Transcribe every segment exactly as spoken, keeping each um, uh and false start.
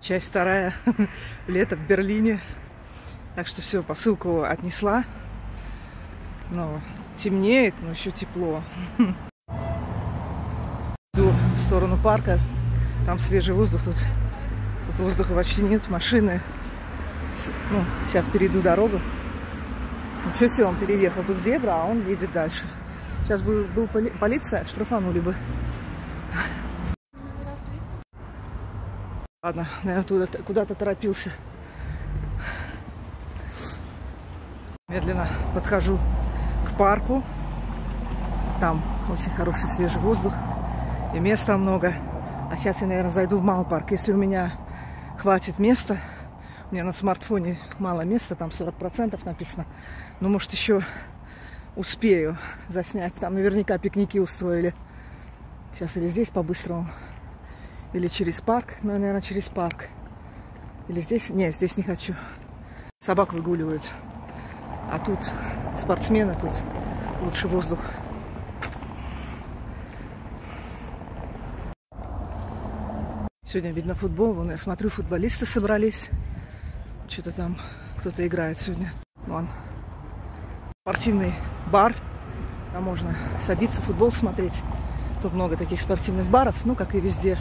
Часть вторая. Лето в Берлине. Так что все, посылку отнесла. Но темнеет, но еще тепло. Иду в сторону парка. Там свежий воздух. Тут, тут воздуха вообще нет. Машины. Ну, сейчас перейду дорогу. Ну, все, все, он переехал. Тут зебра, а он едет дальше. Сейчас бы был поли полиция, штрафанули бы. Ладно, наверное, куда-то торопился. Медленно подхожу к парку. Там очень хороший свежий воздух. И места много. А сейчас я, наверное, зайду в Мау-парк. Если у меня хватит места. У меня на смартфоне мало места. Там сорок процентов написано. Но, может, еще успею заснять. Там наверняка пикники устроили. Сейчас или здесь по-быстрому. Или через парк. Ну, наверное, через парк. Или здесь. Нет, здесь не хочу. Собак выгуливают. А тут спортсмены, тут лучше воздух. Сегодня видно футбол. Вон, я смотрю, футболисты собрались. Что-то там кто-то играет сегодня. Вон. Спортивный бар. Там можно садиться, футбол смотреть. Тут много таких спортивных баров, ну, как и везде.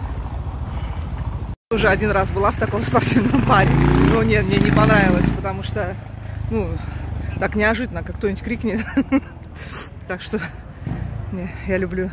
Уже один раз была в таком спортивном баре. Но нет, мне не понравилось, потому что, ну, так неожиданно, как кто-нибудь крикнет. Так что не, я люблю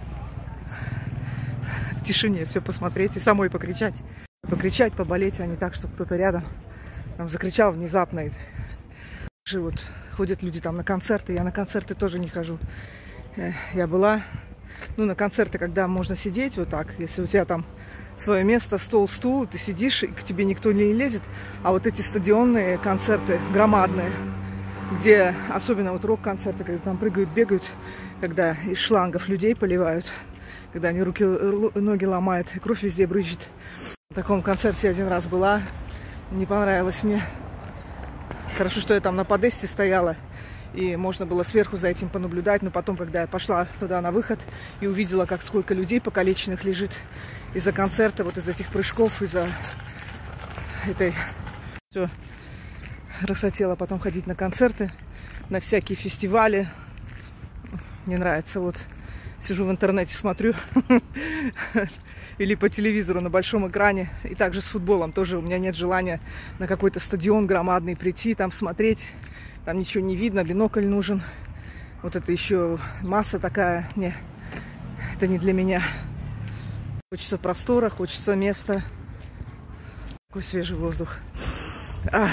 в тишине все посмотреть и самой покричать. Покричать, поболеть, а не так, чтобы кто-то рядом там закричал внезапно. Вот ходят люди там на концерты. Я на концерты тоже не хожу. Я была, ну, на концерты, когда можно сидеть вот так, если у тебя там свое место, стол, стул, ты сидишь, и к тебе никто не лезет. А вот эти стадионные концерты громадные, где особенно вот рок-концерты, когда там прыгают, бегают, когда из шлангов людей поливают, когда они руки, ноги ломают, и кровь везде брызжет. В таком концерте один раз была, не понравилось мне. Хорошо, что я там на подесте стояла, и можно было сверху за этим понаблюдать, но потом, когда я пошла туда на выход и увидела, как сколько людей покалеченных лежит из-за концерта, вот из этих прыжков, из-за этой... Все. Расхотела потом ходить на концерты, на всякие фестивали. Не нравится. Вот сижу в интернете, смотрю. Или по телевизору на большом экране. И также с футболом. Тоже у меня нет желания на какой-то стадион громадный прийти, там смотреть. Там ничего не видно, бинокль нужен. Вот это еще масса такая. Не, это не для меня. Хочется простора, хочется места. Такой свежий воздух. А.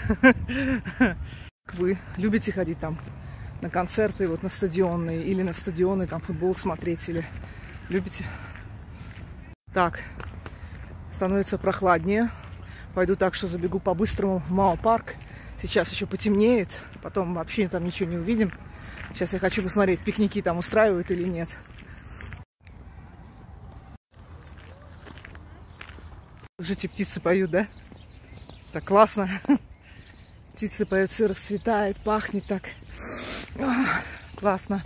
Вы любите ходить там на концерты, вот на стадионные, или на стадионы, там футбол смотреть, или любите? Так, становится прохладнее. Пойду так, что забегу по-быстрому в Мау-парк. Сейчас еще потемнеет, потом вообще там ничего не увидим. Сейчас я хочу посмотреть, пикники там устраивают или нет. Слушайте, птицы поют, да? Так классно. Птицы поют, все расцветает, пахнет так. Ах, классно.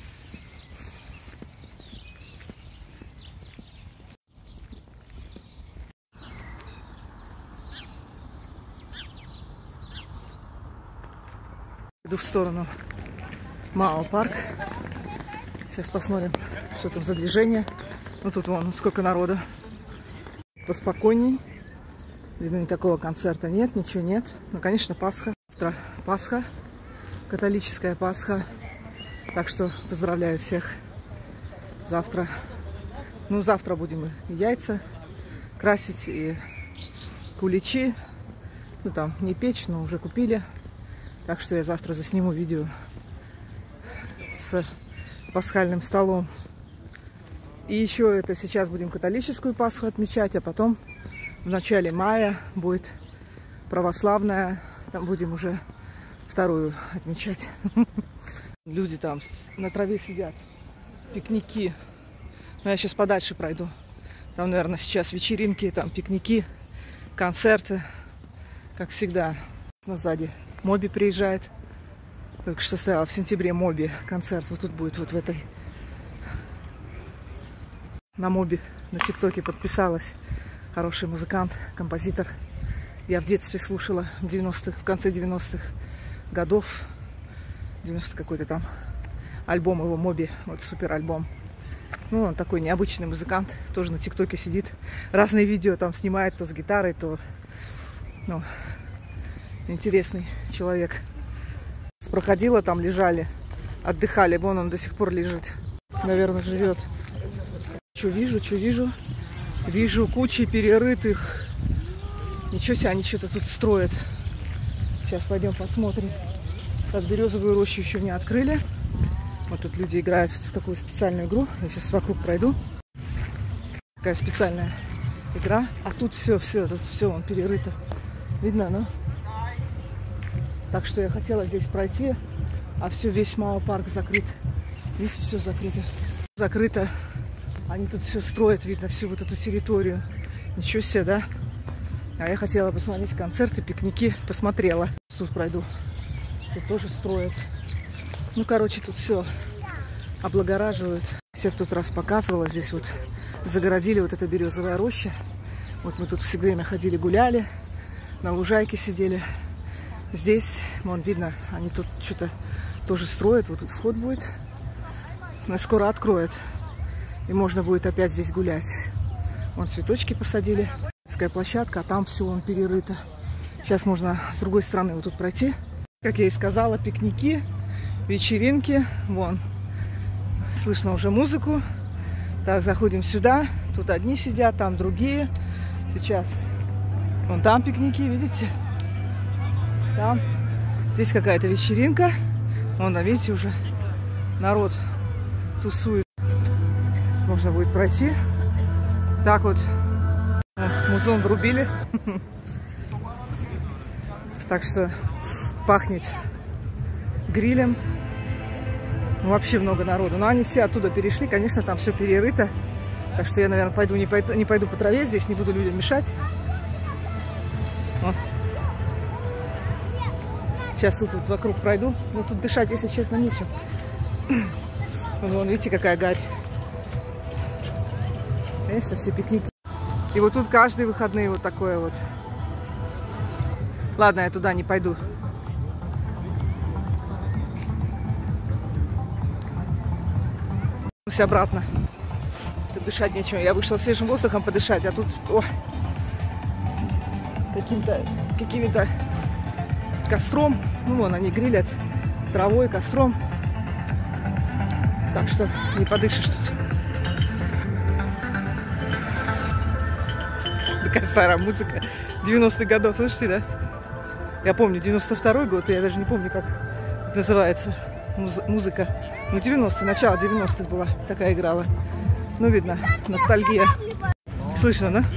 Иду в сторону Мау-парк. Сейчас посмотрим, что там за движение. Ну тут вон сколько народу. Поспокойней. Видно, никакого концерта нет, ничего нет. Ну, конечно, Пасха. Завтра Пасха. Католическая Пасха. Так что поздравляю всех. Завтра. Ну, завтра будем и яйца красить, и куличи. Ну, там не печь, но уже купили. Так что я завтра засниму видео с пасхальным столом. И еще это сейчас будем католическую Пасху отмечать, а потом в начале мая будет православная. Там будем уже вторую отмечать. Люди там на траве сидят. Пикники. Но я сейчас подальше пройду. Там, наверное, сейчас вечеринки, там пикники, концерты. Как всегда. Сзади Моби приезжает. Только что стояла в сентябре Моби концерт. Вот тут будет, вот в этой. На Моби, на ТикТоке подписалась. Хороший музыкант, композитор. Я в детстве слушала в девяностых, в конце девяностых годов. девяностый какой-то там альбом его, Моби. Вот супер альбом. Ну, он такой необычный музыкант. Тоже на ТикТоке сидит. Разные видео там снимает, то с гитарой, то... Ну, интересный человек. Проходила, там лежали, отдыхали. Вон он до сих пор лежит. Наверное, живет. Что вижу, что вижу? Вижу кучи перерытых. Ничего себе, они что-то тут строят. Сейчас пойдем посмотрим. Так, березовую рощу еще не открыли. Вот тут люди играют в такую специальную игру. Я сейчас вокруг пройду. Такая специальная игра. А тут все, все, тут все, вон перерыто. Видно, ну? Так что я хотела здесь пройти, а все, весь Мауа-парк закрыт. Видите, все закрыто. Закрыто. Они тут все строят, видно, всю вот эту территорию. Ничего себе, да? А я хотела посмотреть концерты, пикники. Посмотрела. Тут пройду. Тут тоже строят. Ну, короче, тут все облагораживают. Всех в тот раз показывала. Здесь вот загородили вот эта березовая роща. Вот мы тут все время ходили, гуляли. На лужайке сидели. Здесь, вон, видно, они тут что-то тоже строят. Вот тут вход будет. Но скоро откроют. И можно будет опять здесь гулять. Вон цветочки посадили. Детская площадка, а там все вон перерыто. Сейчас можно с другой стороны вот тут пройти. Как я и сказала, пикники, вечеринки. Вон, слышно уже музыку. Так, заходим сюда. Тут одни сидят, там другие. Сейчас. Вон там пикники, видите? Там. Здесь какая-то вечеринка. Вон, видите, уже народ тусует. Можно будет пройти. Так вот. Музон врубили. Так что пахнет грилем. Вообще много народу. Но они все оттуда перешли. Конечно, там все перерыто. Так что я, наверное, пойду не пойду, не пойду по траве. Здесь не буду людям мешать. Вот. Сейчас тут вот вокруг пройду. Но тут дышать, если честно, нечем. Вон, вон, видите, какая гарь. Конечно, все пикники. И вот тут каждые выходные вот такое вот. Ладно, я туда не пойду. Все обратно. Тут дышать нечего. Я вышла свежим воздухом подышать, а тут каким-то какими-то костром. Ну вон они грилят травой, костром. Так что не подышишь тут. Такая старая музыка девяностых годов, слышите, да? Я помню, девяносто второй год, я даже не помню, как называется муз музыка. Ну, девяностые, начало девяностых была, такая играла. Ну, видно, ностальгия. Слышно, да?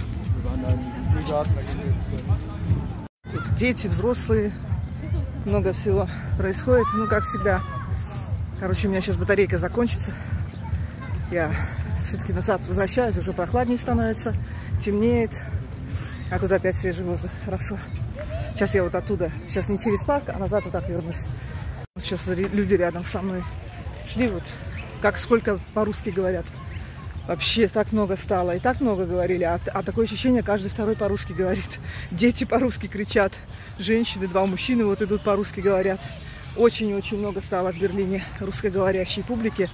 Тут дети, взрослые, много всего происходит, ну, как всегда. Короче, у меня сейчас батарейка закончится. Я все-таки назад возвращаюсь, уже прохладнее становится. Темнеет, а тут опять свежий воздух. Хорошо. Сейчас я вот оттуда, сейчас не через парк, а назад вот так вернусь. Вот сейчас люди рядом со мной шли, вот как сколько по-русски говорят. Вообще так много стало, и так много говорили, а, а такое ощущение, каждый второй по-русски говорит. Дети по-русски кричат, женщины, два мужчины вот идут по-русски говорят. Очень-очень много стало в Берлине русскоговорящей публики.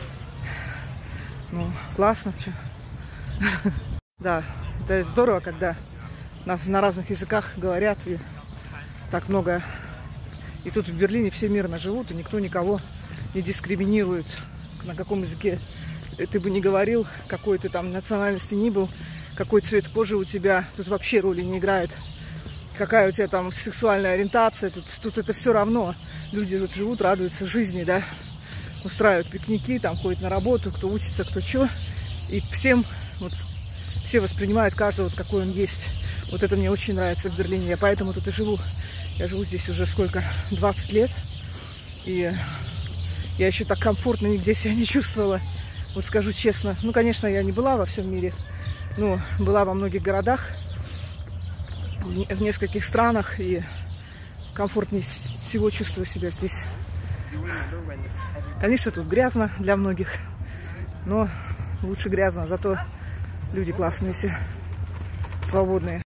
Ну, классно. Что? Да, это здорово, когда на, на разных языках говорят, и так много. И тут в Берлине все мирно живут, и никто никого не дискриминирует. На каком языке ты бы не говорил, какой ты там национальности ни был, какой цвет кожи у тебя, тут вообще роли не играет. Какая у тебя там сексуальная ориентация, тут, тут это все равно. Люди тут живут, радуются жизни, да, устраивают пикники, там ходят на работу, кто учится, кто что. И всем вот все воспринимают каждого, вот, какой он есть. Вот это мне очень нравится в Берлине. Я поэтому тут и живу. Я живу здесь уже сколько? двадцать лет. И я еще так комфортно нигде себя не чувствовала. Вот скажу честно. Ну, конечно, я не была во всем мире. Ну, была во многих городах, в нескольких странах. И комфортнее всего чувствую себя здесь. Конечно, тут грязно для многих. Но лучше грязно, зато люди классные все. свободные.